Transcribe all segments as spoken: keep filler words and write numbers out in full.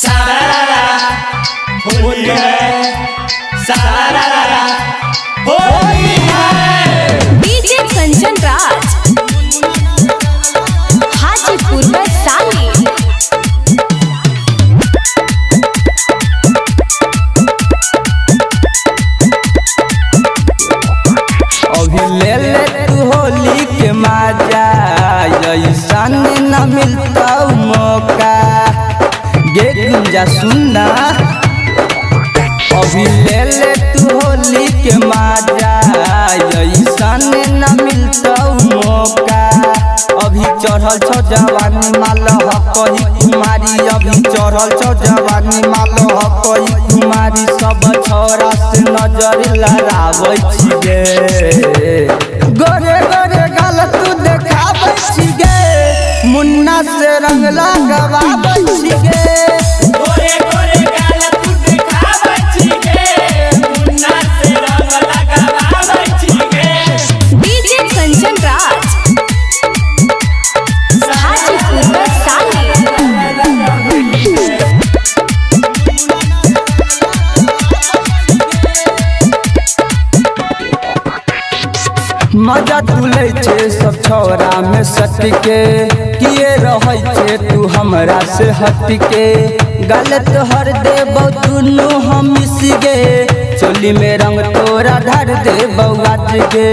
सारारा होली है, सारारा होली है। डीजे कंचन राज हाजीपुर वैशाली। अभी ले ले तू होली के मजा, ऐसा न मिलता मौका गे गुंजा सुनना। अभी ले ले तू होली के मजा, ऐसा न मिलता मौका। अभी चढ़ल छो जवानी माल हकही कुमारी, अभी चढ़ल छो जवानी माल हकही कुमारी। सब छोरा से नजर लड़ाबै छिगे, गोरे गोरे गाल तू देखाबै छिगे, मुन्ना से रंग लगाबै छिगे। गोरे गोरे गाल तू देखाबै छिगे, मुन्ना से रंग लगाबै छिगे। डीजे कंचन राज हाजीपुर वैशाली। मजा तुले छे सब छोरा में सटके, किए रहै छे तू हमरा से हटके। गलत हर देबौ दुनू हम मिसगे, चोली में रंग तोरा धर देबौ आज गे।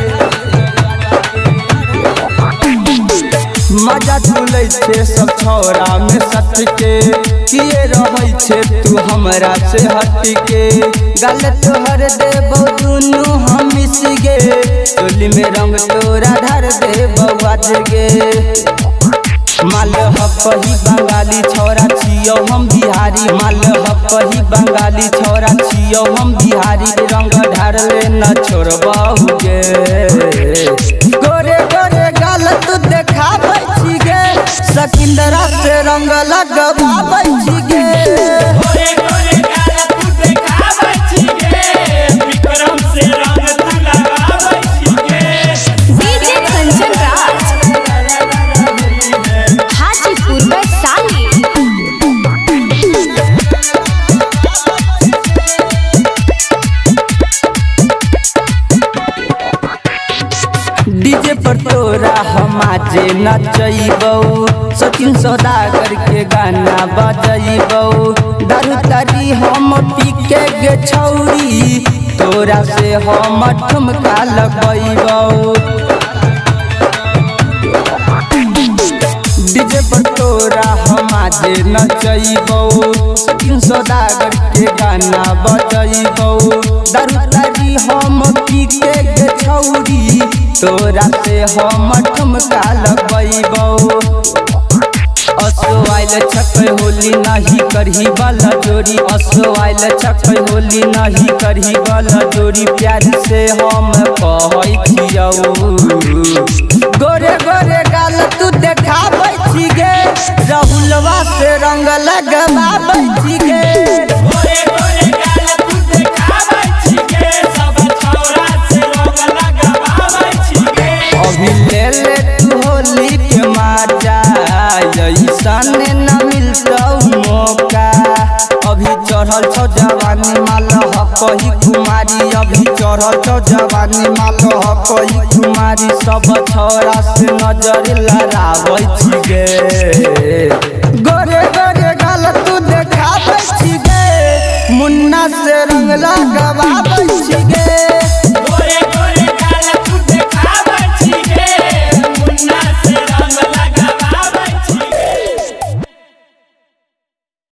मजा तुले छे सब छोरा में सटके, किए रहै छे तू हमरा से हटके। गलत हर देबौ दुनू हम मिसगे, चोली में रंग तोरा धर देबौ आज गे। माल हकही बंगाली छोरा छियौ हम बिहारी, माल हकही बंगाली छोरा छियौ हम बिहारी। रंग ढारले न छोड़बहु गे, गोरे गोरे गाल तू देखाबै छिगे, सकिंदरा से रंग लगबाबै छिगे। गोरे गोरे गाल तू देखाबै छिगे, विक्रम से रंग तू लगाबै छिगे। डीजे कंचन राज हाजीपुर वैशाली। डीजे पर तोरा हम आजे नचैबौ, सचिन सौदागर के गाना बजैबौ। दारू तारी हम पी के गे छौरी, तोरा से हम ठुमका लगैबौ। डीजे पर तोरा हम आजे नचैबौ, सचिन सौदागर के गाना बजैबौ। दारू तारी हम पी के गे छौरी, तोरा से हम ठुमका लगैबौ। असो आइल छकै होली नहीं करही वाला जोड़ी, असो आइल छकै होली नहीं करही वाला जोड़ी। प्यार से हम कहै छियौ, गोरे गोरे गाल तू देखाबै छिगे, राहुलवा से रंग लगबाबै छिगे। गोरे गोरे गाल तू देखाबै छिगे, सब छोरा से रंग लगाबै छिगे। अभी ले ले तू होली के मजा, ऐसा न मिलता मौका। अभी चढ़ल छो जवानी माल हकही कुमारी, अभी चढ़ल छो जवानी माल हकही कुमारी। सब छोरा से नजर लड़ाबै छिगे, गोरे गोरे गाल तू देखाबै छिगे, मुन्ना से रंग लगाबै छिगे।